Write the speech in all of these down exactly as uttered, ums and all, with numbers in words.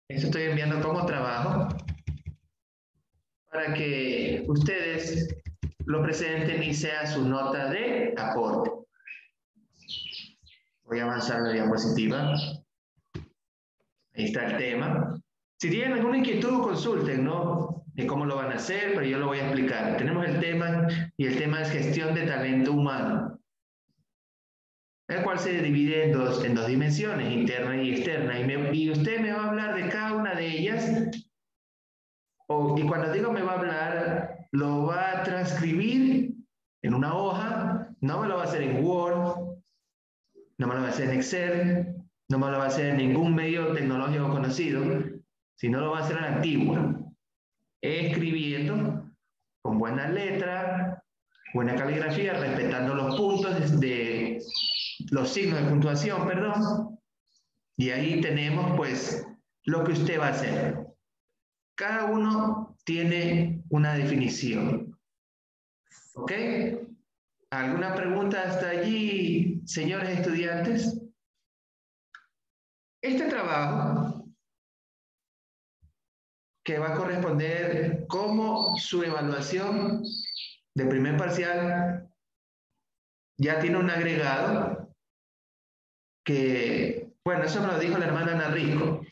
Eso estoy enviando como trabajo para que ustedes lo presenten y sea su nota de aporte. Voy a avanzar la diapositiva. Ahí está el tema. Si tienen alguna inquietud, consulten, ¿no? De cómo lo van a hacer, pero yo lo voy a explicar. Tenemos el tema, y el tema es gestión de talento humano, el cual se divide en dos, en dos dimensiones, interna y externa. Y, me, y usted me va a hablar de cada una de ellas, o, y cuando digo me va a hablar, lo va a transcribir en una hoja, no me lo va a hacer en Word, no me lo va a hacer en Excel, no me lo va a hacer en ningún medio tecnológico conocido, sino lo va a hacer a la antigua, escribiendo con buena letra, buena caligrafía, respetando los puntos de los signos de puntuación, perdón, y ahí tenemos pues lo que usted va a hacer. Cada uno tiene una definición, ¿ok? ¿Alguna pregunta hasta allí, señores estudiantes? Este trabajo que va a corresponder como su evaluación de primer parcial ya tiene un agregado que, bueno, eso me lo dijo la hermana Ana Rico,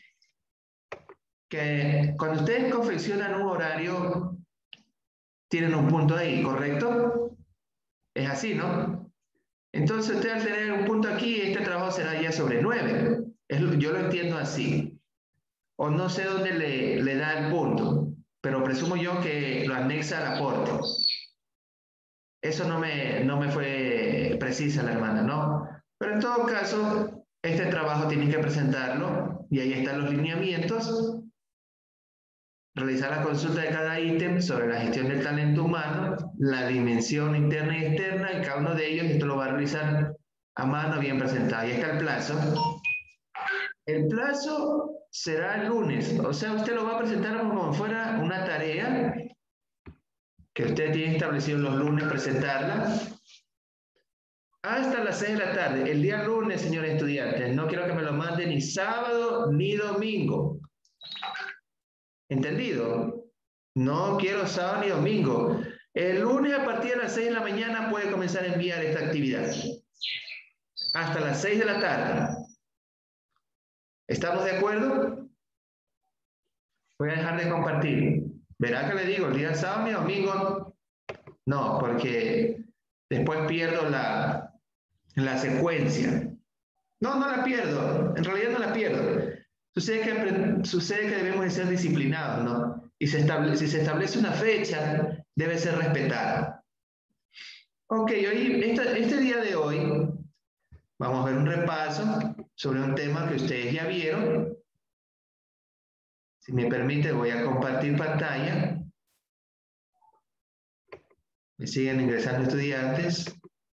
que cuando ustedes confeccionan un horario tienen un punto ahí, ¿correcto? Es así, ¿no? Entonces usted al tener un punto aquí, este trabajo será ya sobre nueve. Es, yo lo entiendo así. O no sé dónde le, le da el punto, pero presumo yo que lo anexa al aporte. Eso no me, no me fue precisa la hermana, ¿no? Pero en todo caso, este trabajo tienen que presentarlo y ahí están los lineamientos. Realizar la consulta de cada ítem sobre la gestión del talento humano, la dimensión interna y externa, y cada uno de ellos, esto lo va a realizar a mano bien presentado. Ahí está el plazo. El plazo será el lunes, o sea, usted lo va a presentar como si fuera una tarea que usted tiene establecido los lunes presentarla hasta las seis de la tarde, el día lunes, señores estudiantes. No quiero que me lo manden ni sábado ni domingo. ¿Entendido? No quiero sábado ni domingo. El lunes a partir de las seis de la mañana puede comenzar a enviar esta actividad. Hasta las seis de la tarde. ¿Estamos de acuerdo? Voy a dejar de compartir. ¿Verá que le digo el día sábado y domingo? No, porque después pierdo la, la secuencia. No, no la pierdo. En realidad no la pierdo. Sucede que, sucede que debemos de ser disciplinados, ¿no? Y se estable, si se establece una fecha, debe ser respetada. Ok, hoy, esta, este día de hoy vamos a ver un repaso sobre un tema que ustedes ya vieron. Si me permite, voy a compartir pantalla. Me siguen ingresando estudiantes.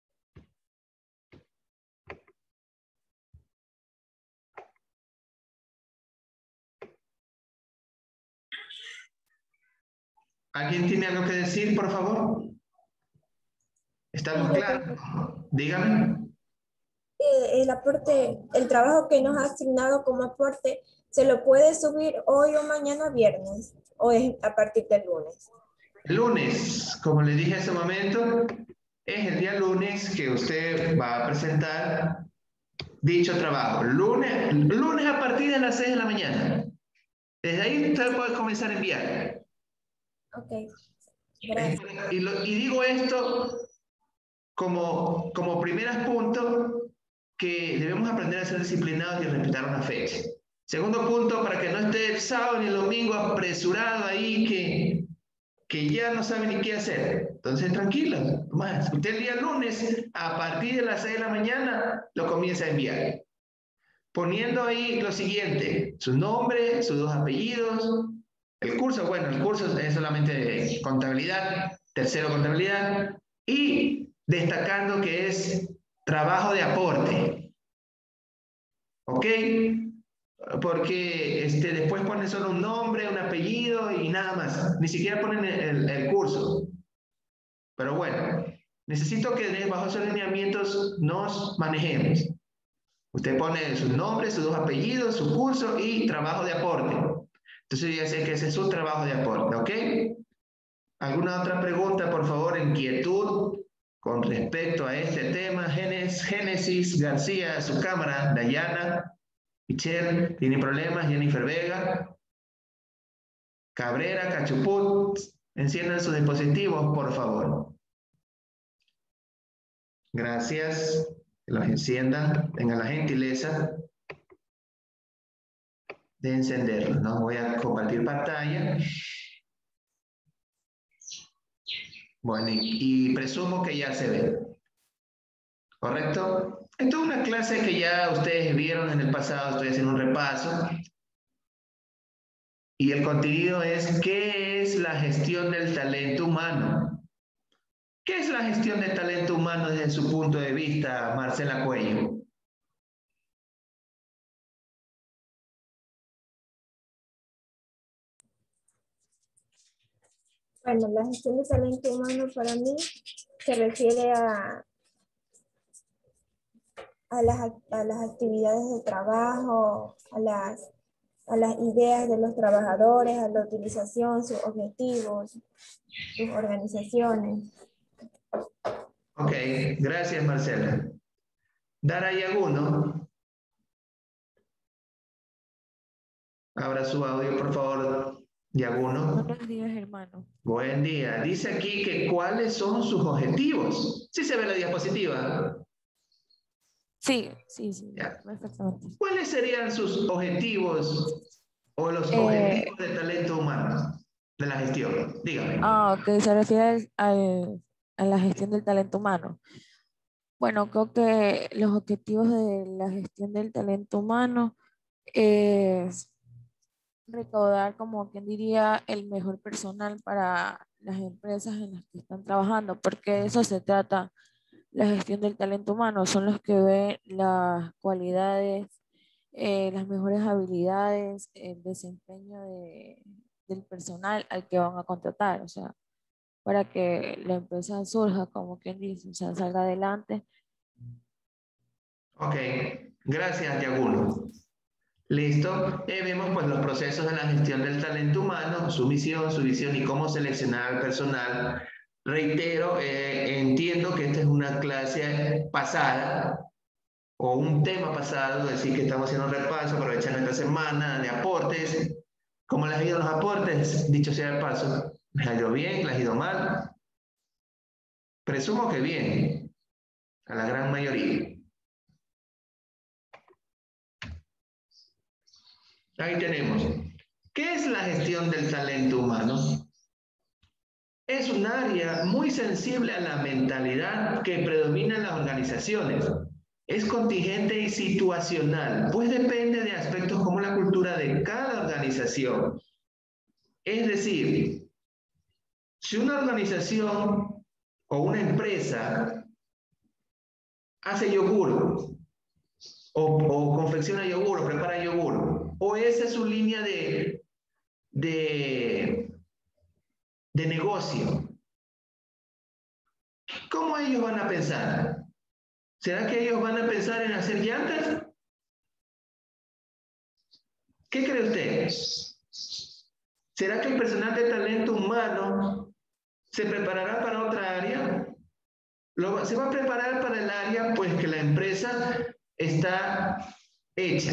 ¿Alguien tiene algo que decir, por favor? ¿Estamos claros? Dígame. Eh, el aporte, el trabajo que nos ha asignado como aporte, ¿se lo puede subir hoy o mañana viernes? ¿O es a partir del lunes? El lunes, como le dije hace un momento, es el día lunes que usted va a presentar dicho trabajo. Lunes, lunes a partir de las seis de la mañana. Desde ahí usted puede comenzar a enviar. Ok, gracias. Y, lo, y digo esto como, como primeros puntos que debemos aprender a ser disciplinados y respetar una fecha. Segundo punto, para que no esté el sábado ni el domingo apresurado ahí que, que ya no sabe ni qué hacer. Entonces, tranquilo. Más. Usted el día lunes, a partir de las seis de la mañana, lo comienza a enviar. Poniendo ahí lo siguiente, su nombre, sus dos apellidos, el curso, bueno, el curso es solamente de contabilidad, tercero contabilidad, y destacando que es trabajo de aporte. ¿Ok? Porque este, después ponen solo un nombre, un apellido y nada más. Ni siquiera ponen el, el curso. Pero bueno, necesito que bajo esos lineamientos nos manejemos. Usted pone sus nombres, sus dos apellidos, su curso y trabajo de aporte. Entonces ya sé que ese es su trabajo de aporte, ¿ok? ¿Alguna otra pregunta, por favor, inquietud con respecto a este tema? Génesis García, su cámara. Dayana, Michelle, ¿tiene problemas? Jennifer Vega, Cabrera, Cachuput, enciendan sus dispositivos, por favor. Gracias. Que los enciendan. Tengan la gentileza de encenderlos, ¿no? Voy a compartir pantalla. Bueno, y, y presumo que ya se ve. ¿Correcto? Esto es una clase que ya ustedes vieron en el pasado, estoy haciendo un repaso. Y el contenido es, ¿qué es la gestión del talento humano? ¿Qué es la gestión del talento humano desde su punto de vista, Marcela Cuello? Bueno, la gestión de talento humano para mí se refiere a, a, las, a las actividades de trabajo, a las, a las ideas de los trabajadores, a la utilización, sus objetivos, sus organizaciones. Ok, gracias Marcela. Dara Yaguno. Abra su audio, por favor, Yaguno. Buenos días, hermano. Buen día. Dice aquí que cuáles son sus objetivos. ¿Sí se ve la diapositiva? Sí, sí, sí, Ya. perfectamente. ¿Cuáles serían sus objetivos o los Eh, objetivos de talento humano de la gestión? Dígame. ah, ok, se refiere al- a la gestión del talento humano. Bueno, creo que los objetivos de la gestión del talento humano es recaudar, como quien diría, el mejor personal para las empresas en las que están trabajando, porque de eso se trata la gestión del talento humano. Son los que ven las cualidades, eh, las mejores habilidades, el desempeño de, del personal al que van a contratar, o sea, para que la empresa surja, como quien dice, o sea, salga adelante. Ok, gracias, Yaguno. Listo. Eh, vemos pues los procesos de la gestión del talento humano, su misión, su visión y cómo seleccionar al personal. Reitero, eh, entiendo que esta es una clase pasada o un tema pasado, es decir, que estamos haciendo un repaso, aprovechando esta semana de aportes. ¿Cómo les ha ido los aportes? Dicho sea de paso, ¿les ha ido bien? ¿Les ha ido mal? Presumo que bien, a la gran mayoría. Ahí tenemos. ¿Qué es la gestión del talento humano? Es un área muy sensible a la mentalidad que predomina en las organizaciones. Es contingente y situacional, pues depende de aspectos como la cultura de cada organización. Es decir, si una organización o una empresa hace yogur o, o confecciona yogur o prepara yogur, o esa es su línea de, de, de negocio, ¿cómo ellos van a pensar? ¿Será que ellos van a pensar en hacer llantas? ¿Qué cree usted? ¿Será que el personal de talento humano se preparará para otra área? Lo, se va a preparar para el área pues que la empresa está hecha.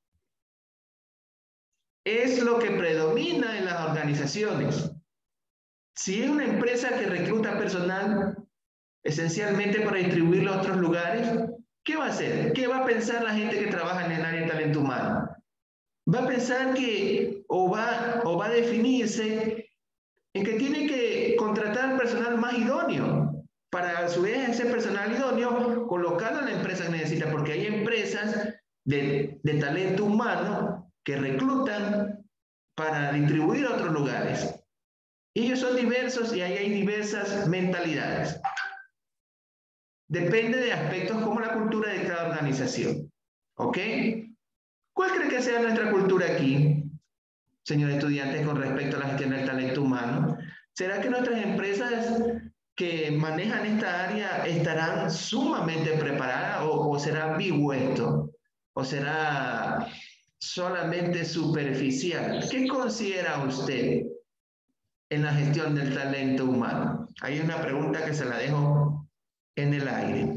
Es lo que predomina en las organizaciones. Si es una empresa que recluta personal esencialmente para distribuirlo a otros lugares, ¿qué va a hacer? ¿Qué va a pensar la gente que trabaja en el área de talento humano? Va a pensar que o va, o va a definirse en que tiene que contratar personal más idóneo para a su vez ese personal idóneo colocarlo en la empresa que necesita, porque hay empresas de, de talento humano que reclutan para distribuir a otros lugares. Y ellos son diversos y ahí hay diversas mentalidades. Depende de aspectos como la cultura de cada organización. ¿Ok? ¿Cuál cree que sea nuestra cultura aquí, señores estudiantes, con respecto a la gestión del talento humano? ¿Será que nuestras empresas que manejan esta área estarán sumamente preparadas o, o será ambiguo esto? ¿O será solamente superficial? ¿Qué considera usted en la gestión del talento humano? Hay una pregunta que se la dejo en el aire.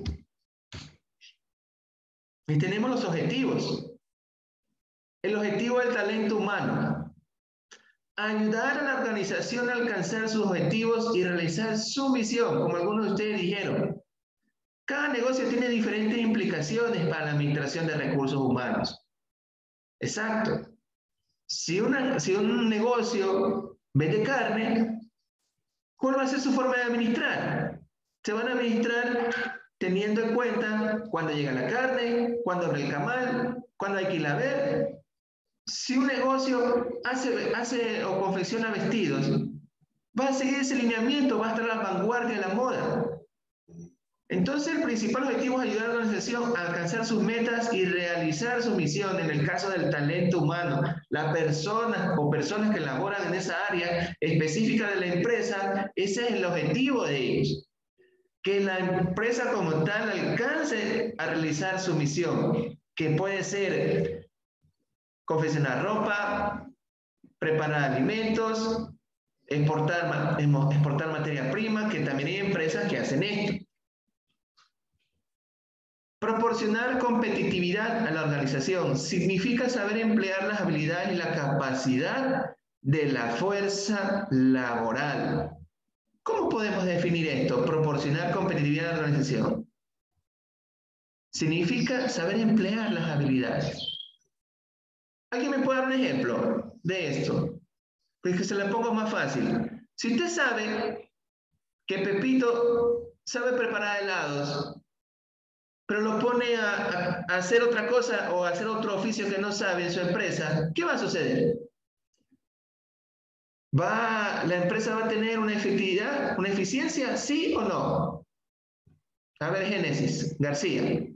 Y tenemos los objetivos. El objetivo del talento humano: ayudar a la organización a alcanzar sus objetivos y realizar su misión, como algunos de ustedes dijeron. Cada negocio tiene diferentes implicaciones para la administración de recursos humanos. Exacto. Si, una, si un negocio vende carne, ¿cuál va a ser su forma de administrar? Se van a administrar teniendo en cuenta cuándo llega la carne, cuándo abre el camal, cuándo hay que ir a ver. Si un negocio hace, hace o confecciona vestidos, va a seguir ese lineamiento, va a estar a la vanguardia de la moda. Entonces, el principal objetivo es ayudar a la organización a alcanzar sus metas y realizar su misión. En el caso del talento humano, la persona o personas que laboran en esa área específica de la empresa, ese es el objetivo de ellos. Que la empresa como tal alcance a realizar su misión, que puede ser confeccionar ropa, preparar alimentos, exportar, exportar materia prima, que también hay empresas que hacen esto. Proporcionar competitividad a la organización significa saber emplear las habilidades y la capacidad de la fuerza laboral. ¿Cómo podemos definir esto? Proporcionar competitividad a la organización. Significa saber emplear las habilidades. ¿Alguien me puede dar un ejemplo de esto? Pues que se la pongo más fácil. Si usted sabe que Pepito sabe preparar helados, pero lo pone a, a, a hacer otra cosa o a hacer otro oficio que no sabe en su empresa, ¿qué va a suceder? ¿Va, ¿La empresa va a tener una efectividad, una eficiencia, sí o no? A ver, Génesis, García.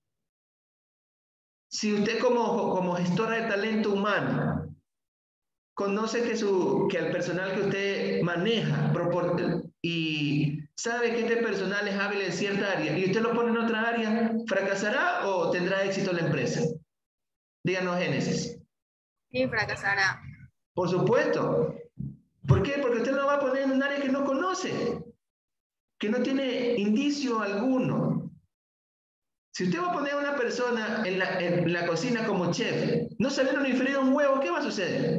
Si usted como, como gestora de talento humano conoce que, su, que el personal que usted maneja y sabe que este personal es hábil en cierta área y usted lo pone en otra área, ¿fracasará o tendrá éxito la empresa? Díganos, Génesis. Sí, fracasará. Por supuesto. ¿Por qué? Porque usted lo va a poner en un área que no conoce, que no tiene indicio alguno. Si usted va a poner a una persona en la, en la cocina como chef, no sabiendo ni freír un huevo, ¿qué va a suceder?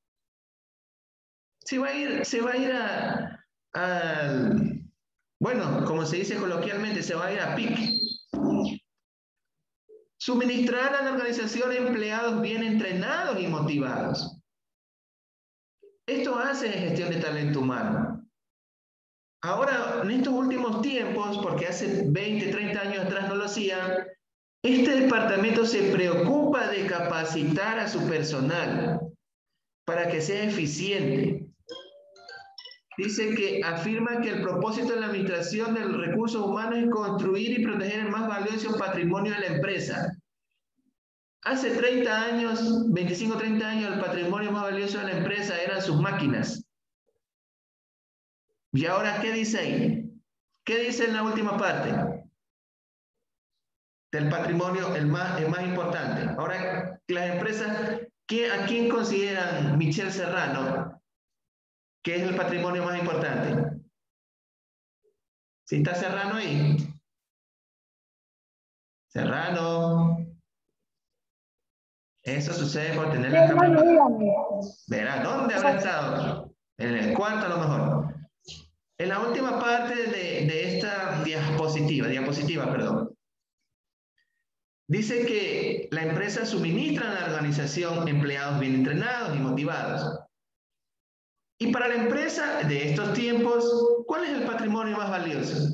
Se va a ir, se va a ir a, a, bueno, como se dice coloquialmente, se va a ir a pique. Suministrar a la organización empleados bien entrenados y motivados. Esto hace gestión de talento humano. Ahora, en estos últimos tiempos, porque hace veinte, treinta años atrás no lo hacían, este departamento se preocupa de capacitar a su personal para que sea eficiente. Dice que afirma que el propósito de la administración de los recursos humanos es construir y proteger el más valioso patrimonio de la empresa. Hace treinta años, veinticinco, treinta años, el patrimonio más valioso de la empresa eran sus máquinas. ¿Y ahora qué dice ahí? ¿Qué dice en la última parte? Del patrimonio, el más, el más importante. Ahora, las empresas, ¿qué, ¿a quién consideran Michel Serrano que es el patrimonio más importante? ¿Sí está Serrano ahí? Serrano. Eso sucede por tener la cámara. Verá, ¿dónde habrá estado? En el cuarto a lo mejor. En la última parte de, de esta diapositiva, diapositiva, perdón, dice que la empresa suministra a la organización empleados bien entrenados y motivados. Y para la empresa de estos tiempos, ¿cuál es el patrimonio más valioso?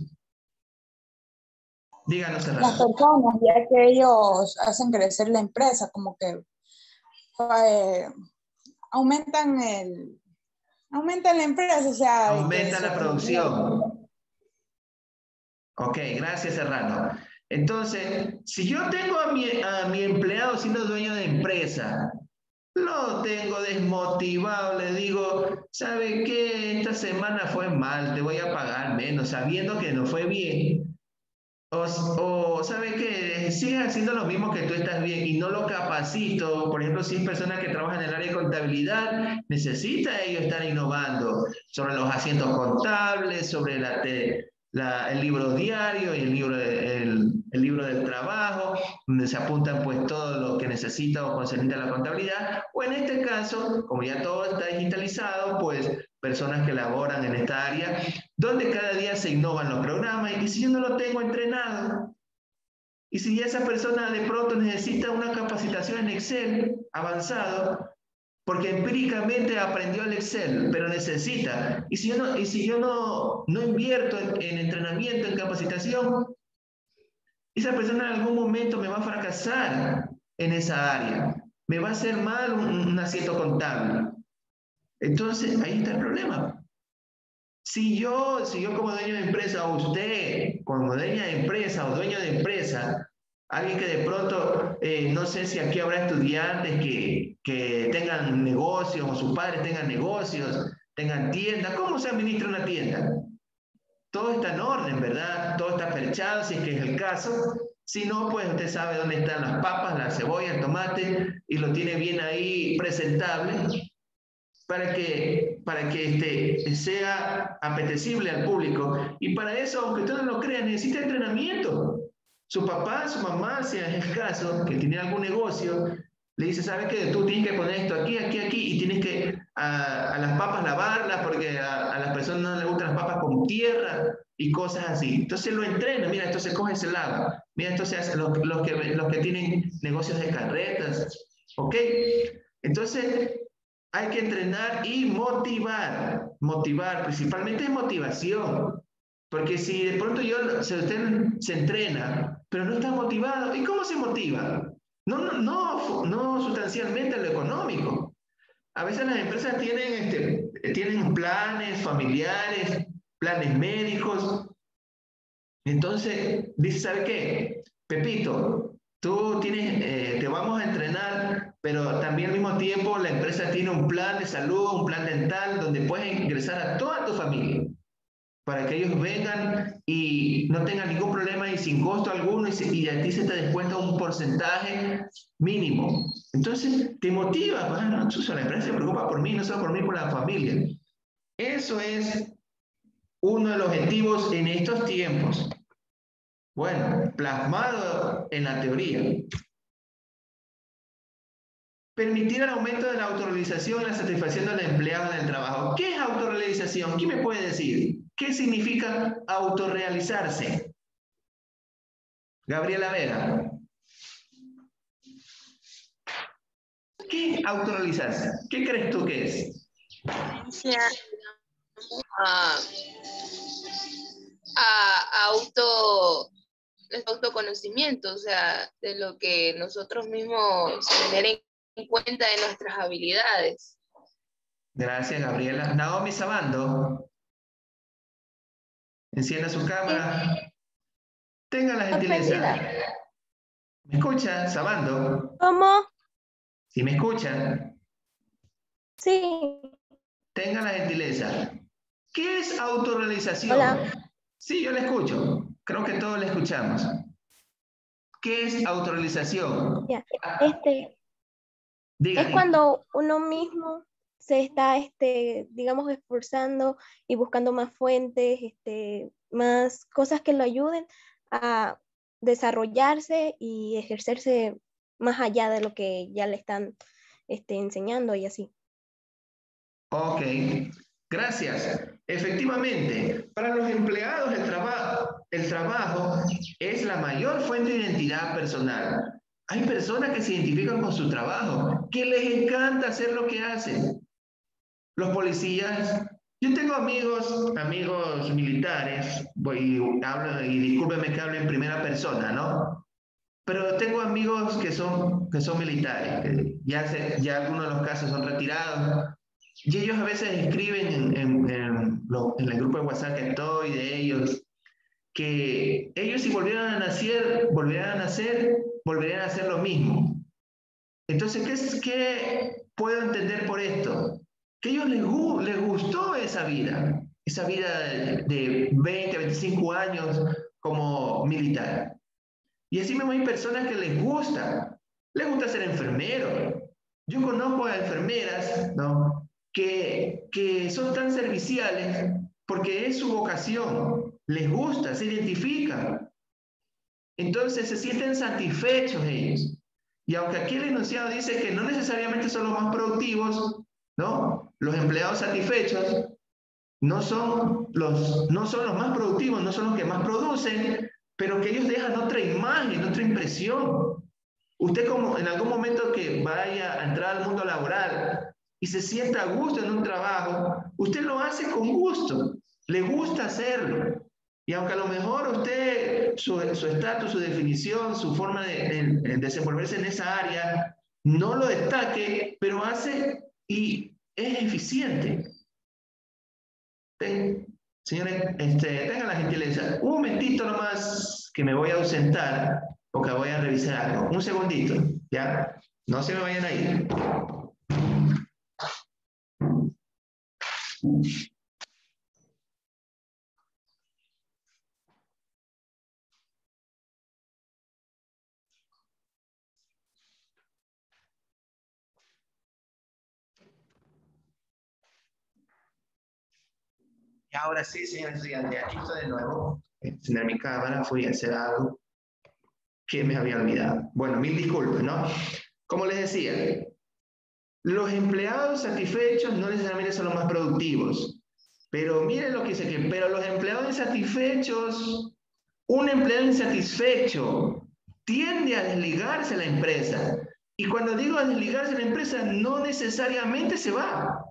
Díganos, Serrano. Las personas, ya que ellos hacen crecer la empresa, como que eh, aumentan el... Aumentan la empresa, o sea... Aumenta la producción. Ok, gracias, Serrano. Entonces, si yo tengo a mi, a mi empleado siendo dueño de empresa, lo tengo desmotivado, le digo, ¿sabe qué? Esta semana fue mal, te voy a pagar menos, sabiendo que no fue bien. O, o ¿sabe qué? Sigue haciendo lo mismo que tú estás bien y no lo capacito. Por ejemplo, si hay personas que trabajan en el área de contabilidad, necesita ellos estar innovando sobre los asientos contables, sobre la, te, la, el libro diario y el libro, de, el, el libro del trabajo, donde se apuntan pues todo lo que necesita o concerniente a la contabilidad. O en este caso, como ya todo está digitalizado, pues personas que laboran en esta área, donde cada día se innovan los programas, y si yo no lo tengo entrenado, y si esa persona de pronto necesita una capacitación en Excel avanzado, porque empíricamente aprendió el Excel, pero necesita, y si yo no, y si yo no, no invierto en, en entrenamiento, en capacitación, esa persona en algún momento me va a fracasar en esa área, me va a hacer mal un, un asiento contable. Entonces, ahí está el problema. Si yo, si yo como dueño de empresa, o usted como dueña de empresa o dueño de empresa, alguien que de pronto, eh, no sé si aquí habrá estudiantes que, que tengan negocios, o sus padres tengan negocios, tengan tiendas, ¿cómo se administra una tienda? Todo está en orden, ¿verdad? Todo está perchado, si es que es el caso. Si no, pues usted sabe dónde están las papas, la cebolla, el tomate, y lo tiene bien ahí presentable, para que, para que este, sea apetecible al público. Y para eso, aunque usted no lo crea, necesita entrenamiento. Su papá, su mamá, si es el caso, que tiene algún negocio, le dice, ¿sabes qué? Tú tienes que poner esto aquí, aquí, aquí, y tienes que a, a las papas lavarlas, porque a, a las personas no les gustan las papas con tierra y cosas así. Entonces lo entrena, mira, esto se coge, se lava. Mira, esto se hace, los, los, que, los que tienen negocios de carretas, ¿ok? Entonces, hay que entrenar y motivar, motivar, principalmente motivación, porque si de pronto yo, si usted se entrena, pero no está motivado, ¿y cómo se motiva? No, no, no, no sustancialmente en lo económico. A veces las empresas tienen, este, tienen planes familiares, planes médicos. Entonces, dice, ¿sabe qué? Pepito, tú tienes, eh, te vamos a entrenar, pero también al mismo tiempo la empresa tiene un plan de salud, un plan dental, donde puedes ingresar a toda tu familia, para que ellos vengan y no tengan ningún problema y sin costo alguno, y, se, y a ti se te descuenta un porcentaje mínimo. Entonces, te motiva, pues, no, la empresa se preocupa por mí, no solo por mí, por la familia. Eso es uno de los objetivos en estos tiempos. Bueno, plasmado en la teoría. Permitir el aumento de la autorrealización y la satisfacción del empleado en el trabajo. ¿Qué es autorrealización? ¿Quién me puede decir? ¿Qué significa autorrealizarse? Gabriela Vera. ¿Qué es autorrealizarse? ¿Qué crees tú que es? A, a auto, autoconocimiento, o sea, de lo que nosotros mismos tener en cuenta de nuestras habilidades. Gracias, Gabriela. Naomi Sabando. Encienda su cámara. Tenga la gentileza. ¿Me escucha, Sabando? ¿Cómo? ¿Sí me escuchan? Sí. Tenga la gentileza. ¿Qué es autorrealización? Hola. Sí, yo le escucho. Creo que todos le escuchamos. ¿Qué es autorrealización? Ya. Este, Diga, es diga. cuando uno mismo se está, este, digamos, esforzando y buscando más fuentes, este, más cosas que lo ayuden a desarrollarse y ejercerse más allá de lo que ya le están este, enseñando y así. Ok, gracias. Efectivamente, para los empleados el, traba el trabajo es la mayor fuente de identidad personal. Hay personas que se identifican con su trabajo, que les encanta hacer lo que hacen. Los policías, yo tengo amigos, amigos militares, voy, hablo, y discúlpenme que hable en primera persona, ¿no? Pero tengo amigos que son, que son militares, que ya, se, ya algunos de los casos son retirados, y ellos a veces escriben en, en, en, lo, en el grupo de WhatsApp que estoy de ellos, que ellos si volvieran a nacer, volvieran a nacer, volverían a hacer lo mismo. Entonces, ¿qué, qué puedo entender por esto? Que a ellos les, les gustó esa vida, esa vida de veinte, veinticinco años como militar. Y así mismo hay personas que les gusta, les gusta ser enfermero. Yo conozco a enfermeras, ¿no?, que, que son tan serviciales porque es su vocación, les gusta, se identifican. Entonces se sienten satisfechos ellos. Y aunque aquí el enunciado dice que no necesariamente son los más productivos, ¿no?, los empleados satisfechos no son los, no son los más productivos, no son los que más producen, pero que ellos dejan otra imagen, otra impresión. Usted, como en algún momento que vaya a entrar al mundo laboral y se sienta a gusto en un trabajo, usted lo hace con gusto, le gusta hacerlo. Y aunque a lo mejor usted, su estatus, su, su definición, su forma de, de, de desenvolverse en esa área, no lo destaque, pero hace y es eficiente. Ten, señores, este, tengan la gentileza, un momentito nomás que me voy a ausentar porque voy a revisar algo. Un segundito, ¿ya? No se me vayan a ir. Y ahora sí, señores estudiantes, aquí estoy de nuevo. Encender mi cámara, fui a hacer algo que me había olvidado. Bueno, mil disculpas, ¿no? Como les decía, los empleados satisfechos no necesariamente son los más productivos. Pero miren lo que dice que, pero los empleados insatisfechos, un empleado insatisfecho tiende a desligarse de la empresa. Y cuando digo a desligarse de la empresa, no necesariamente se va.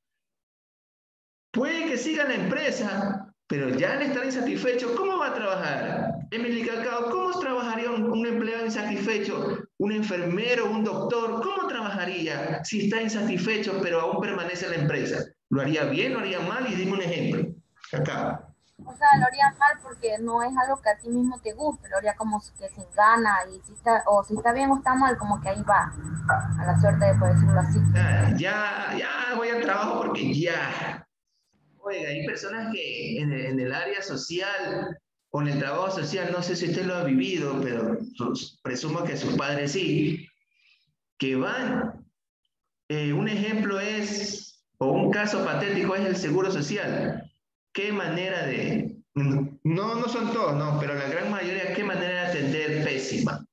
Puede que siga en la empresa, pero ya al estar insatisfecho, ¿cómo va a trabajar? Emily Cacao, ¿cómo trabajaría un, un empleado insatisfecho? Un enfermero, un doctor, ¿cómo trabajaría si está insatisfecho pero aún permanece en la empresa? ¿Lo haría bien, lo haría mal? Y dime un ejemplo. Cacao. O sea, lo haría mal porque no es algo que a ti mismo te guste, lo haría como que sin gana, y si está, o si está bien o está mal, como que ahí va, a la suerte de poder decirlo así. Ah, ya, ya voy al trabajo porque ya. Oiga, hay personas que en el, en el área social o en el trabajo social, no sé si usted lo ha vivido, pero presumo que sus padres sí, que van. Eh, un ejemplo es, o un caso patético es el seguro social. ¿Qué manera de, no, no son todos, no, pero la gran mayoría, qué manera de atender pésima?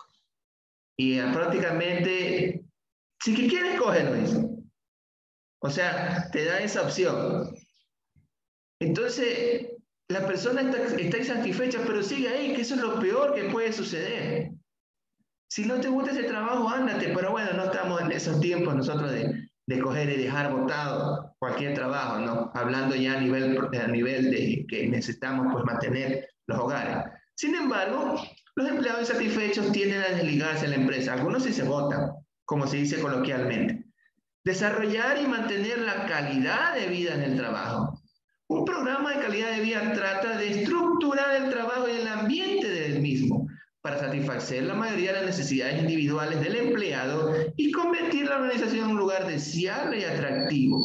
Y uh, prácticamente, si que quieres, cógelo, dice. O sea, te da esa opción. Entonces, la persona está, está insatisfecha, pero sigue ahí, que eso es lo peor que puede suceder. Si no te gusta ese trabajo, ándate, pero bueno, no estamos en esos tiempos nosotros de, de coger y dejar botado cualquier trabajo, ¿no? Hablando ya a nivel, a nivel de que necesitamos pues mantener los hogares. Sin embargo, los empleados insatisfechos tienden a desligarse de la empresa. Algunos sí se botan, como se dice coloquialmente. Desarrollar y mantener la calidad de vida en el trabajo. Un programa de calidad de vida trata de estructurar el trabajo y el ambiente del mismo para satisfacer la mayoría de las necesidades individuales del empleado y convertir la organización en un lugar deseable y atractivo.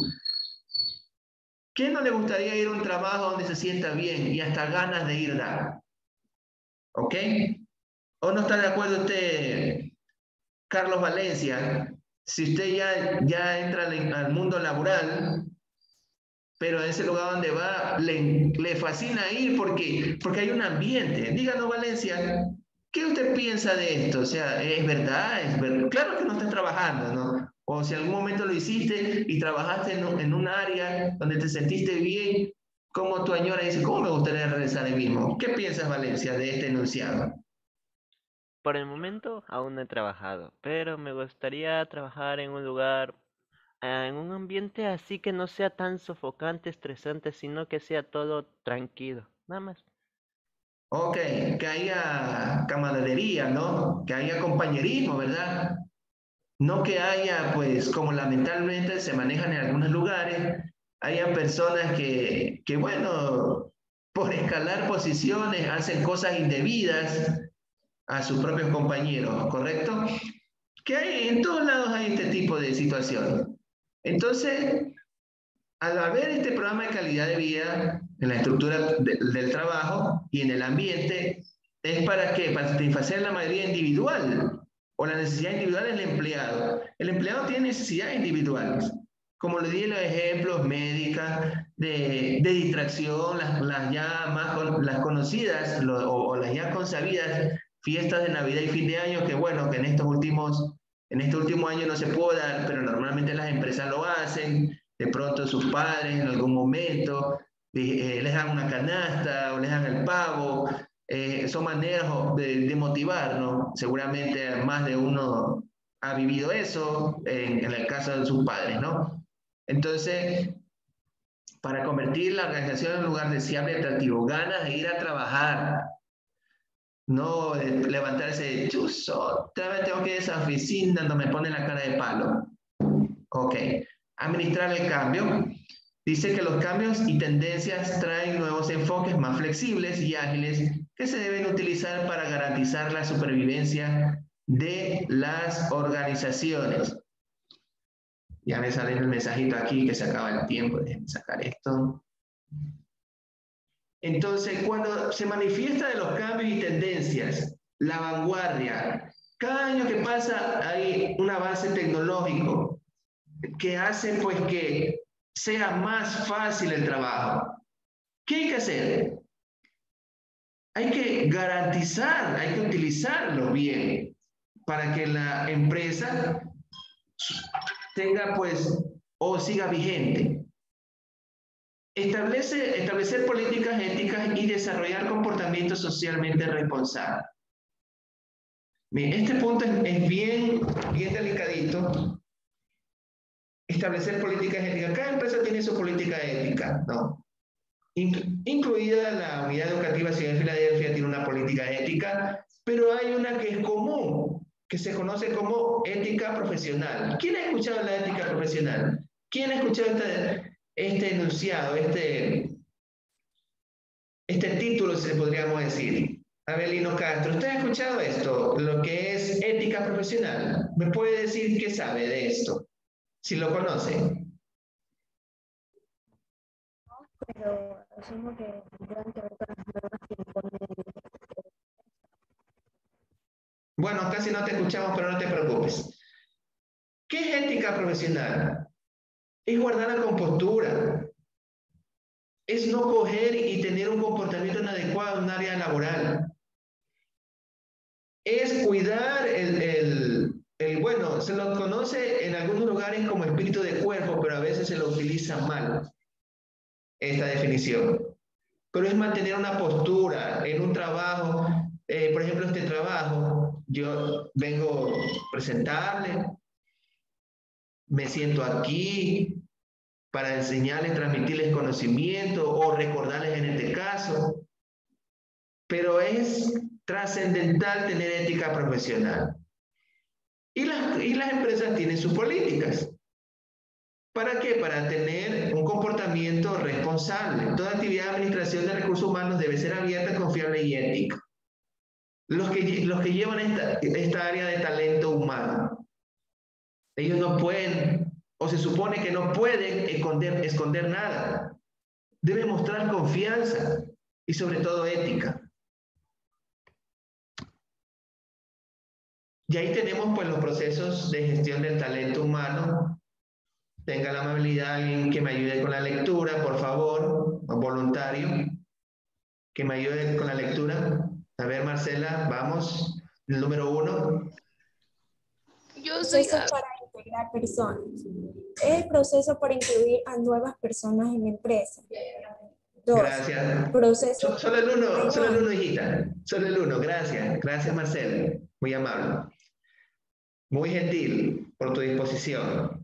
¿Quién no le gustaría ir a un trabajo donde se sienta bien y hasta ganas de ir dar? ¿Ok? ¿O no está de acuerdo usted, Carlos Valencia? Si usted ya, ya entra al mundo laboral, pero en ese lugar donde va le, le fascina ir porque, porque hay un ambiente. Díganos, Valencia, ¿qué usted piensa de esto? O sea, ¿es verdad? ¿Es verdad? Claro que no estás trabajando, ¿no? O si en algún momento lo hiciste y trabajaste en un, en un área donde te sentiste bien, como tu añora dice, ¿cómo me gustaría regresar ahí mismo? ¿Qué piensas, Valencia, de este enunciado? Por el momento aún no he trabajado, pero me gustaría trabajar en un lugar, eh, en un ambiente así que no sea tan sofocante, estresante, sino que sea todo tranquilo, nada más. Ok, que haya camaradería, ¿no? Que haya compañerismo, ¿verdad? No que haya, pues, como lamentablemente se manejan en algunos lugares, haya personas que, que, bueno, por escalar posiciones hacen cosas indebidas a sus propios compañeros, ¿correcto? Que hay, en todos lados hay este tipo de situaciones. Entonces, al haber este programa de calidad de vida, en la estructura de, del trabajo y en el ambiente, es para qué, para satisfacer la mayoría individual o la necesidad individual del empleado. El empleado tiene necesidades individuales, como le di los ejemplos médicas, de, de distracción, las, las ya más con, las conocidas lo, o, o las ya consabidas fiestas de Navidad y fin de año, que bueno, que en estos últimos, en este último año no se puede dar, pero normalmente las empresas lo hacen, de pronto sus padres en algún momento eh, eh, les dan una canasta o les dan el pavo, eh, son maneras de, de motivar, ¿no? Seguramente más de uno ha vivido eso en, en el caso de sus padres, ¿no? Entonces, para convertir la organización en un lugar deseable y atractivo, ganas de ir a trabajar, no de levantarse, chuzo, otra vez tengo que ir a esa oficina donde me ponen la cara de palo. Ok, administrar el cambio. Dice que los cambios y tendencias traen nuevos enfoques más flexibles y ágiles que se deben utilizar para garantizar la supervivencia de las organizaciones. Ya me sale el mensajito aquí que se acaba el tiempo. Déjenme sacar esto. Entonces, cuando se manifiesta de los cambios y tendencias, la vanguardia, cada año que pasa hay un avance tecnológico que hace pues que sea más fácil el trabajo. ¿Qué hay que hacer? Hay que garantizar, hay que utilizarlo bien para que la empresa tenga pues o siga vigente. Establece, establecer políticas éticas y desarrollar comportamientos socialmente responsables. Bien, este punto es, es bien, bien delicadito. Establecer políticas éticas. Cada empresa tiene su política ética, ¿no? Inclu incluida la Unidad Educativa Ciudad de Filadelfia tiene una política ética, pero hay una que es común, que se conoce como ética profesional. ¿Quién ha escuchado la ética profesional? ¿Quién ha escuchado este, este enunciado, este, este título, si podríamos decir? Abelino Castro, ¿usted ha escuchado esto? Lo que es ética profesional. ¿Me puede decir qué sabe de esto? Si lo conoce. Pero asumo que tendrán que ver con las normas que imponen. Bueno, casi no te escuchamos, pero no te preocupes. ¿Qué es ética profesional? Es guardar la compostura. Es no coger y tener un comportamiento inadecuado en un área laboral. Es cuidar el, el, el, bueno, se lo conoce en algunos lugares como espíritu de cuerpo, pero a veces se lo utiliza mal, esta definición. Pero es mantener una postura en un trabajo, eh, por ejemplo, este trabajo, yo vengo presentable, me siento aquí para enseñarles, transmitirles conocimiento o recordarles en este caso, pero es trascendental tener ética profesional. Y las, y las empresas tienen sus políticas. ¿Para qué? Para tener un comportamiento responsable. Toda actividad de administración de recursos humanos debe ser abierta, confiable y ética. Los que, los que llevan esta, esta área de talento humano, ellos no pueden, o se supone que no pueden esconder, esconder nada. Deben mostrar confianza y sobre todo ética. Y ahí tenemos pues los procesos de gestión del talento humano. Tenga la amabilidad alguien que me ayude con la lectura, por favor, un voluntario, que me ayude con la lectura. A ver, Marcela, vamos, el número uno. Yo soy... Proceso para integrar personas. Es el proceso para incluir a nuevas personas en la empresa. Dos, gracias. Proceso... Solo el uno, solo el uno, hijita. Solo el uno, gracias. Gracias, Marcela. Muy amable. Muy gentil por tu disposición.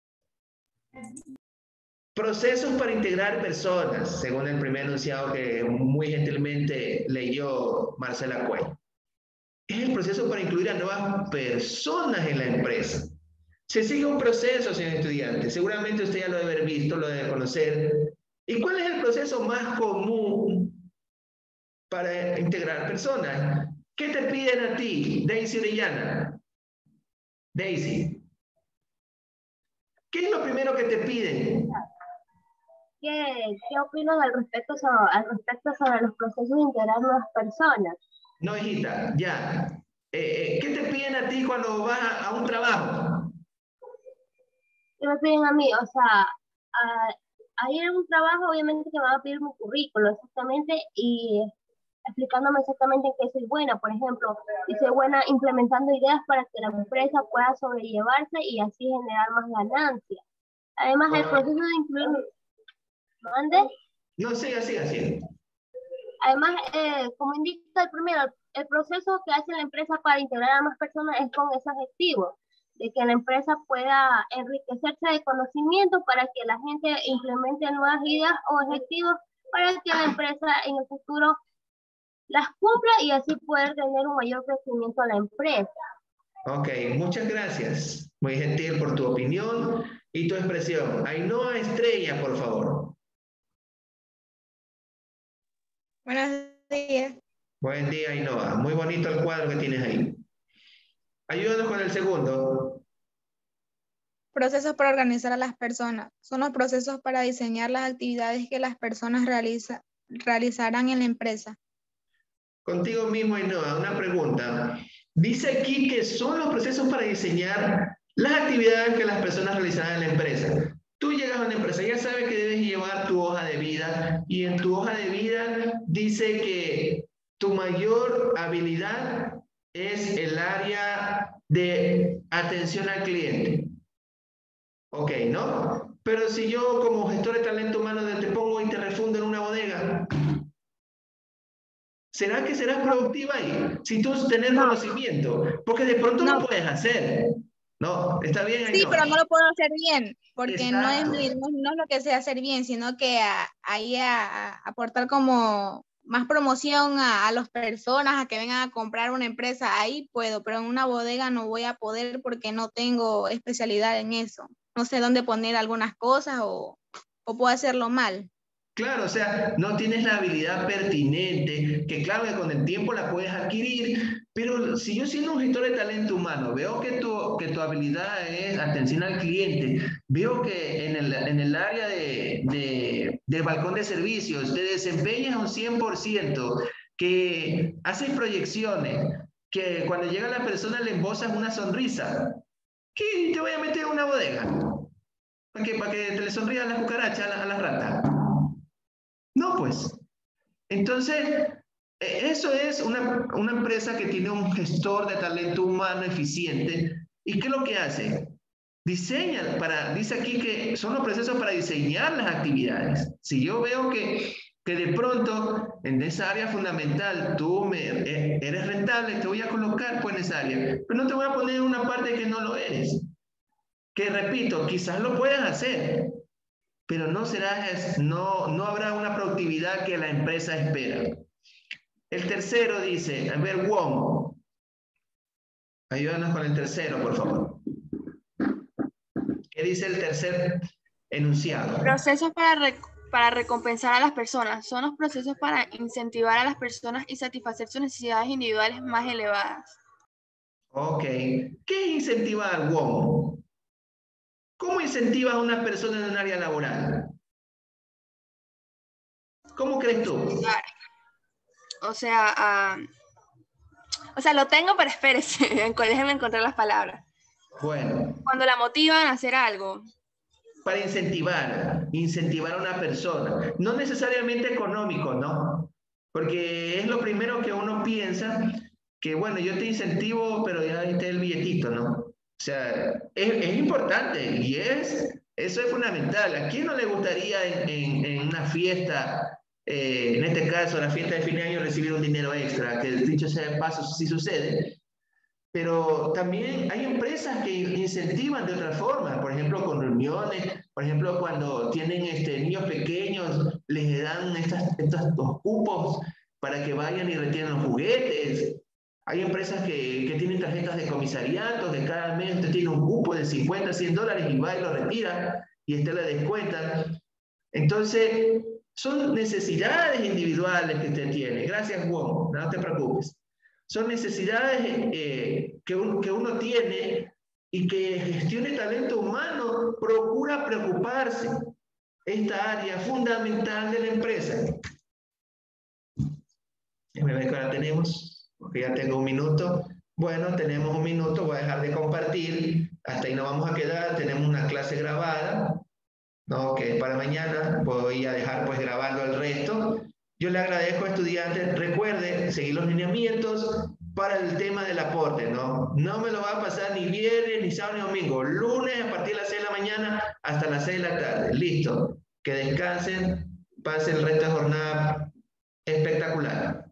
Procesos para integrar personas, según el primer enunciado que muy gentilmente leyó Marcela Cuello. Es el proceso para incluir a nuevas personas en la empresa. Se sigue un proceso, señor estudiante. Seguramente usted ya lo debe haber visto, lo debe conocer. ¿Y cuál es el proceso más común para integrar personas? ¿Qué te piden a ti, Daisy Orellana? Daisy. ¿Qué es lo primero que te piden? ¿qué, qué opinan al respecto, sobre, al respecto sobre los procesos de integrar nuevas personas? No, hijita, ya. Eh, eh, ¿Qué te piden a ti cuando vas a, a un trabajo? ¿Qué me piden a mí? O sea, a, a ir a un trabajo, obviamente que me van a pedir mi currículo, exactamente, y explicándome exactamente en qué soy buena, por ejemplo, y soy buena implementando ideas para que la empresa pueda sobrellevarse y así generar más ganancias. Además, el proceso de incluir... ¿Mande? No, siga, siga, siga. Además, eh, como indica el primero, el proceso que hace la empresa para integrar a más personas es con ese objetivo, de que la empresa pueda enriquecerse de conocimiento para que la gente implemente nuevas ideas o objetivos para que la empresa en el futuro las cumpla y así poder tener un mayor crecimiento a la empresa. Ok, muchas gracias. Muy gentil por tu opinión y tu expresión. Ainhoa Estrella, por favor. Buenos días. Buen día, Ainhoa. Muy bonito el cuadro que tienes ahí. Ayúdanos con el segundo. Procesos para organizar a las personas. Son los procesos para diseñar las actividades que las personas realiza, realizarán en la empresa. Contigo mismo, Ainhoa, una pregunta. Dice aquí que son los procesos para diseñar las actividades que las personas realizarán en la empresa. Tú llegas a una empresa, ya sabes que debes llevar tu hoja de vida y en tu hoja de vida dice que tu mayor habilidad es el área de atención al cliente. Ok, ¿no? Pero si yo como gestor de talento humano te pongo y te refundo en una bodega, ¿será que serás productiva ahí? Si tú tenés no. conocimiento, porque de pronto no. lo puedes hacer. No, está bien ahí. Sí, no. pero no lo puedo hacer bien, porque no es, Exacto. no, no es lo que sé hacer bien, sino que a, ahí a, a aportar como más promoción a, a las personas, a que vengan a comprar una empresa, ahí puedo, pero en una bodega no voy a poder porque no tengo especialidad en eso. No sé dónde poner algunas cosas o, o puedo hacerlo mal. Claro, o sea, no tienes la habilidad pertinente, que claro que con el tiempo la puedes adquirir, pero si yo siendo un gestor de talento humano veo que tu, que tu habilidad es atención al cliente, veo que en el, en el área de, de, del balcón de servicios te desempeñas un cien por ciento, que haces proyecciones, que cuando llega la persona le embosas una sonrisa, ¿qué te voy a meter en una bodega? ¿Para qué? ¿Para que te le sonríe a la cucaracha, a la, a la rata? No, pues. Entonces, eso es una, una empresa que tiene un gestor de talento humano eficiente. ¿Y qué es lo que hace? Diseña, para, dice aquí que son los procesos para diseñar las actividades. Si yo veo que, que de pronto en esa área fundamental tú me, eres rentable, te voy a colocar pues en esa área, pero no te voy a poner en una parte que no lo eres. Que repito, quizás lo puedas hacer, pero no, será, no, no habrá una productividad que la empresa espera. El tercero dice, a ver, Wong, ayúdanos con el tercero, por favor. ¿Qué dice el tercer enunciado? Procesos para, rec para recompensar a las personas. Son los procesos para incentivar a las personas y satisfacer sus necesidades individuales más elevadas. Ok. ¿Qué es incentivar, Wong? ¿Cómo incentivas a una persona en un área laboral? ¿Cómo crees tú? O sea, uh, o sea, lo tengo, pero espérese, déjenme encontrar las palabras. Bueno. Cuando la motivan a hacer algo. Para incentivar, incentivar a una persona. No necesariamente económico, ¿no? Porque es lo primero que uno piensa, que bueno, yo te incentivo, pero ya está el billetito, ¿no? O sea, es, es importante y es, eso es fundamental. ¿A quién no le gustaría en, en, en una fiesta, eh, en este caso la fiesta de fin de año, recibir un dinero extra? Que dicho sea de paso, sí sucede. Pero también hay empresas que incentivan de otra forma, por ejemplo, con reuniones, por ejemplo, cuando tienen este, niños pequeños, les dan estas, estos cupos para que vayan y retienen los juguetes. Hay empresas que, que tienen tarjetas de comisariato, que cada mes usted tiene un cupo de cincuenta, cien dólares y va y lo retira y usted le descuentan. Entonces, son necesidades individuales que usted tiene. Gracias, Juan, no te preocupes. Son necesidades eh, que, un, que uno tiene y que Gestión de Talento Humano procura preocuparse. esta área fundamental de la empresa. Déjame ver que ahora tenemos, porque ya tengo un minuto. Bueno, tenemos un minuto, voy a dejar de compartir. Hasta ahí nos vamos a quedar. Tenemos una clase grabada, ¿no? Que para mañana voy a dejar pues grabando el resto. Yo le agradezco a estudiantes, recuerde seguir los lineamientos para el tema del aporte, ¿no? No me lo va a pasar ni viernes, ni sábado, ni domingo. Lunes a partir de las seis de la mañana hasta las seis de la tarde. Listo. Que descansen, pasen el resto de jornada espectacular.